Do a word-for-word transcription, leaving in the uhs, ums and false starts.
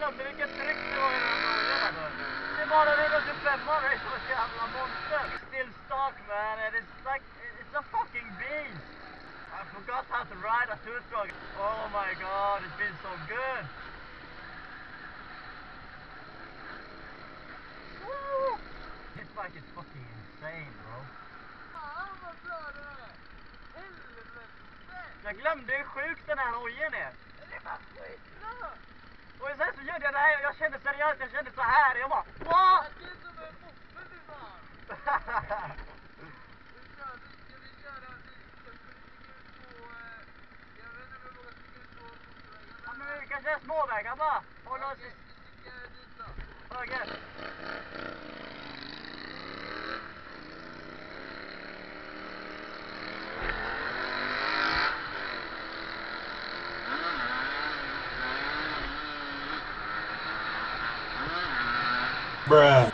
glömde vilket tryck det var i den här dojan. Det är bara det att tjugofem är så jävla monster. Still stuck, man. It is like, it's a fucking beast. I forgot how to ride a two stroke. Oh my god, it feels so good. Woo! This bike is fucking insane, bro. Fan vad bra det är. Helvete. Jag glömde hur sjuk den här hojen är. Det är bara skitbra. Och sen så gjorde jag det här, jag kände seriöst, jag kände så här, jag bara, wow! Det är som en moppe för fan. Vi kör, ska vi köra, vi släpper lite ut på, jag vet inte hur många stycken ut på motorvägen. Ja men vi kan köra småvägar bara, hålla oss. Okej, vi sticker dit då. Okej. Braaap.